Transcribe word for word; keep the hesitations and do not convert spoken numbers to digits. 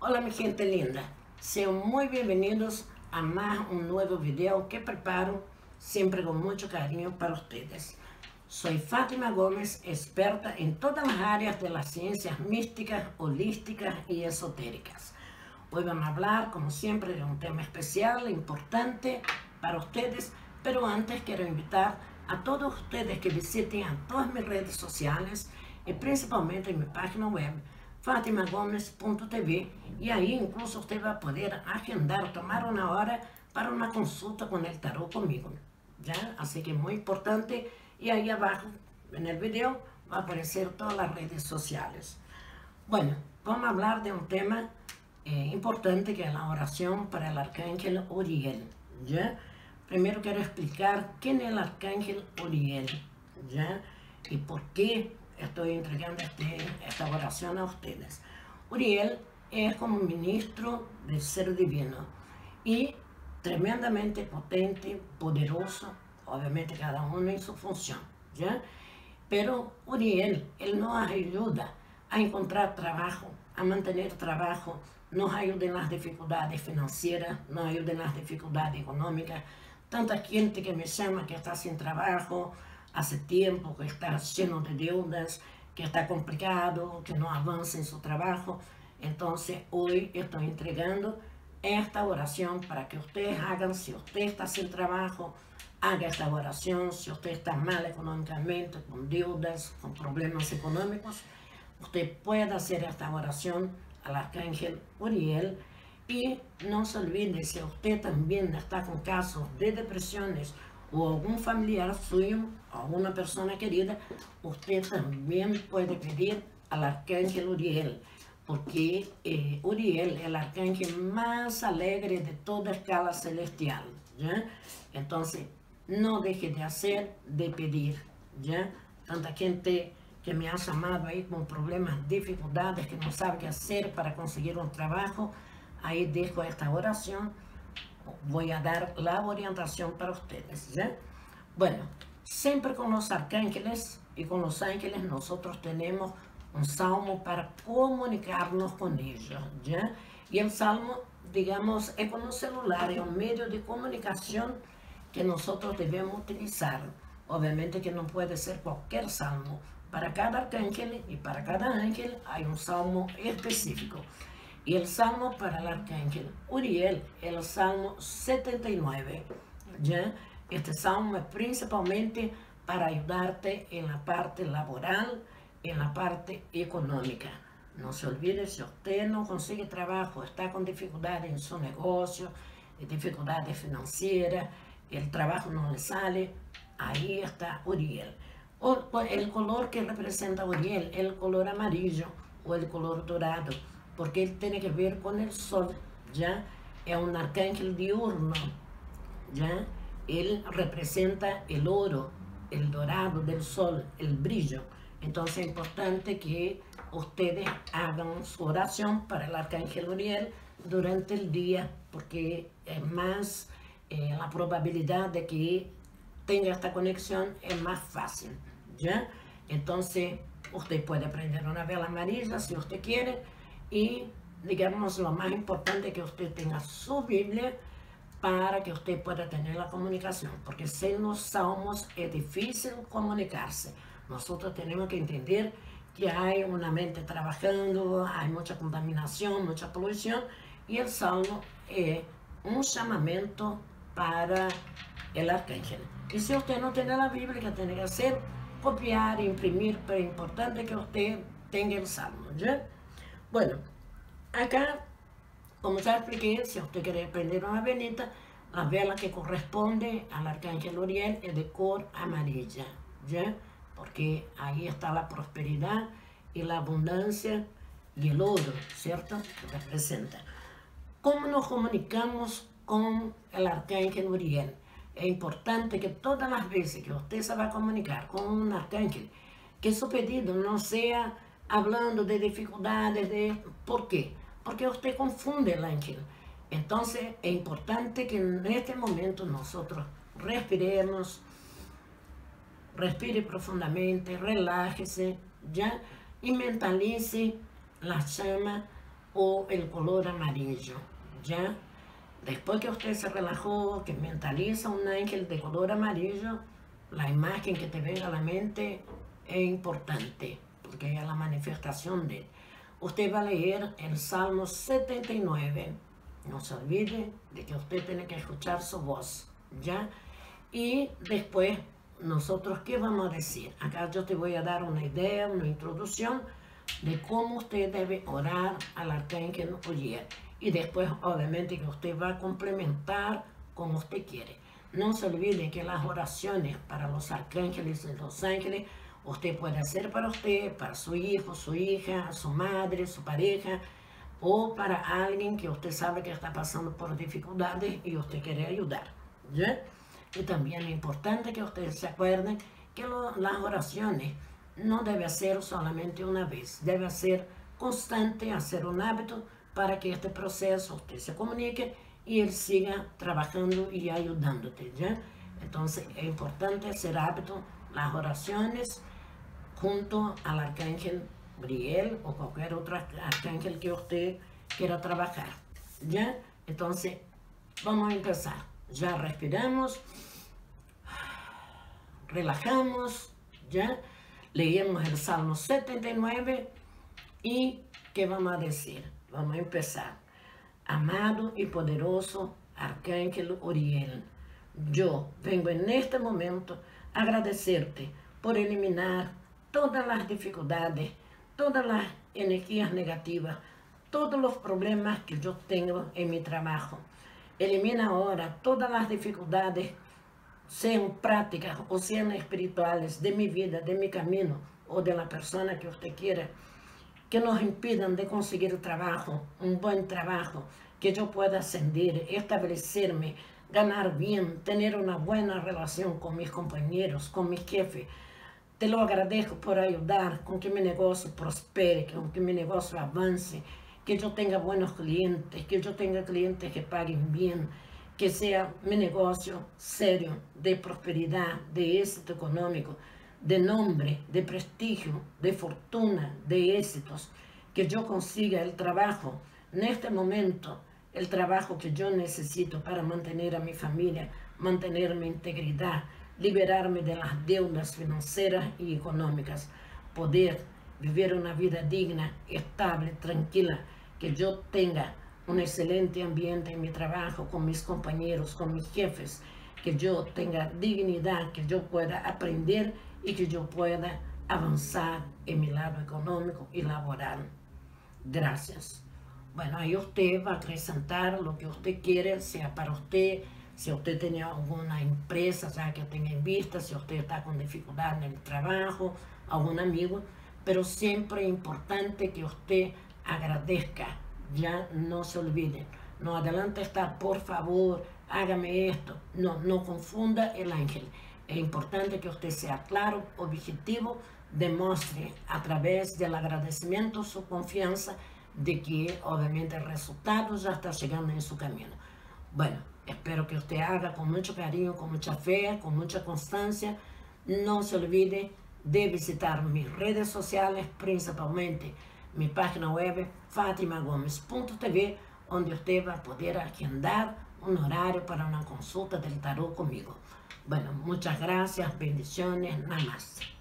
Hola mi gente linda, sean muy bienvenidos a más un nuevo video que preparo siempre con mucho cariño para ustedes. Soy Fátima Gómez, experta en todas las áreas de las ciencias místicas, holísticas y esotéricas. Hoy vamos a hablar, como siempre, de un tema especial, importante para ustedes, pero antes quiero invitar a todos ustedes que visiten a todas mis redes sociales y principalmente en mi página web Fátima Gómez punto T V, y ahí incluso usted va a poder agendar, tomar una hora para una consulta con el tarot conmigo, ¿ya? Así que es muy importante, y ahí abajo en el video va a aparecer todas las redes sociales. Bueno, vamos a hablar de un tema eh, importante, que es la oración para el arcángel Uriel, ¿ya? Primero quiero explicar quién es el arcángel Uriel, ¿ya? Y por qué estoy entregando este, esta oración a ustedes. Uriel es como ministro del ser divino y tremendamente potente, poderoso, obviamente cada uno en su función, ¿ya? Pero Uriel, él nos ayuda a encontrar trabajo, a mantener trabajo, nos ayuda en las dificultades financieras, nos ayuda en las dificultades económicas. Tanta gente que me llama que está sin trabajo hace tiempo, que está lleno de deudas, que está complicado, que no avanza en su trabajo. Entonces hoy estoy entregando esta oración para que ustedes hagan. Si usted está sin trabajo, haga esta oración. Si usted está mal económicamente, con deudas, con problemas económicos, usted puede hacer esta oración al arcángel Uriel. Y no se olvide, si usted también está con casos de depresiones o algún familiar suyo o una persona querida, usted también puede pedir al arcángel Uriel, porque eh, Uriel es el arcángel más alegre de toda escala celestial, ¿ya? Entonces, no deje de hacer, de pedir, ¿ya? Tanta gente que me ha llamado ahí con problemas, dificultades, que no sabe qué hacer para conseguir un trabajo. Ahí dejo esta oración, voy a dar la orientación para ustedes, ¿ya? Bueno, siempre con los arcángeles y con los ángeles nosotros tenemos un salmo para comunicarnos con ellos, ¿ya? Y el salmo, digamos, es como un celular, es un medio de comunicación que nosotros debemos utilizar. Obviamente que no puede ser cualquier salmo. Para cada arcángel y para cada ángel hay un salmo específico. Y el salmo para el arcángel Uriel es el salmo setenta y nueve, ¿ya? Este salmo es principalmente para ayudarte en la parte laboral, en la parte económica. No se olvide, si usted no consigue trabajo, está con dificultades en su negocio, dificultades financieras, el trabajo no le sale, ahí está Uriel. O el color que representa Uriel, el color amarillo o el color dorado, porque él tiene que ver con el sol, ¿ya? Es un arcángel diurno, ¿ya? Él representa el oro, el dorado del sol, el brillo. Entonces es importante que ustedes hagan su oración para el arcángel Uriel durante el día, porque es más, eh, la probabilidad de que tenga esta conexión es más fácil, ¿ya? Entonces usted puede prender una vela amarilla si usted quiere. Y digamos, lo más importante es que usted tenga su Biblia para que usted pueda tener la comunicación, porque sin los salmos es difícil comunicarse. Nosotros tenemos que entender que hay una mente trabajando, hay mucha contaminación, mucha polución, y el salmo es un llamamiento para el arcángel. Y si usted no tiene la Biblia, que tiene que hacer, copiar, imprimir, pero es importante que usted tenga el salmo, ¿ya? Bueno, acá, como ya expliqué, si usted quiere prender una velita, la vela que corresponde al arcángel Uriel es de color amarilla, ¿ya? Porque ahí está la prosperidad y la abundancia y el oro, ¿cierto? Que representa. ¿Cómo nos comunicamos con el arcángel Uriel? Es importante que todas las veces que usted se va a comunicar con un arcángel, que su pedido no sea hablando de dificultades, de... ¿por qué? Porque usted confunde el ángel. Entonces es importante que en este momento nosotros respiremos, respire profundamente, relájese, ¿ya? Y mentalice la llama o el color amarillo, ¿ya? Después que usted se relajó, que mentaliza un ángel de color amarillo, la imagen que te venga a la mente es importante, porque es la manifestación de él. Usted va a leer el Salmo setenta y nueve. No se olvide de que usted tiene que escuchar su voz, ¿ya? Y después, nosotros, ¿qué vamos a decir? Acá yo te voy a dar una idea, una introducción de cómo usted debe orar al arcángel Uriel. Y después, obviamente, que usted va a complementar como usted quiere. No se olvide que las oraciones para los arcángeles y los ángeles, usted puede hacer para usted, para su hijo, su hija, su madre, su pareja, o para alguien que usted sabe que está pasando por dificultades y usted quiere ayudar, ¿ya? Y también es importante que ustedes se acuerden que lo, las oraciones no debe hacer solamente una vez, debe ser constante, hacer un hábito para que este proceso usted se comunique y él siga trabajando y ayudándote, ¿ya? Entonces es importante hacer hábito las oraciones junto al arcángel Uriel o cualquier otro arcángel que usted quiera trabajar, ¿ya? Entonces vamos a empezar. Ya respiramos, relajamos, ya leemos el Salmo setenta y nueve y ¿qué vamos a decir? Vamos a empezar. Amado y poderoso arcángel Uriel, yo vengo en este momento a agradecerte por eliminar todas las dificultades, todas las energías negativas, todos los problemas que yo tengo en mi trabajo. Elimina ahora todas las dificultades, sean prácticas o sean espirituales, de mi vida, de mi camino o de la persona que usted quiera, que nos impidan de conseguir trabajo, un buen trabajo, que yo pueda ascender, establecerme, ganar bien, tener una buena relación con mis compañeros, con mis jefes. Te lo agradezco por ayudar con que mi negocio prospere, con que mi negocio avance, que yo tenga buenos clientes, que yo tenga clientes que paguen bien, que sea mi negocio serio, de prosperidad, de éxito económico, de nombre, de prestigio, de fortuna, de éxitos, que yo consiga el trabajo, en este momento, el trabajo que yo necesito para mantener a mi familia, mantener mi integridad, liberarme de las deudas financieras y económicas, poder vivir una vida digna, estable, tranquila, que yo tenga un excelente ambiente en mi trabajo, con mis compañeros, con mis jefes, que yo tenga dignidad, que yo pueda aprender y que yo pueda avanzar en mi lado económico y laboral. Gracias. Bueno, ahí usted va a acrecentar lo que usted quiere, sea para usted, si usted tiene alguna empresa ya que tenga en vista, si usted está con dificultad en el trabajo, algún amigo, pero siempre es importante que usted agradezca, ya no se olvide. No adelante estar, por favor, hágame esto. No, no confunda el ángel. Es importante que usted sea claro, objetivo, demuestre a través del agradecimiento su confianza de que obviamente el resultado ya está llegando en su camino. Bueno, espero que usted haga con mucho cariño, con mucha fe, con mucha constancia. No se olvide de visitar mis redes sociales, principalmente mi página web fatima gomes punto t v, donde usted va a poder agendar un horario para una consulta del tarot conmigo. Bueno, muchas gracias, bendiciones, namaste.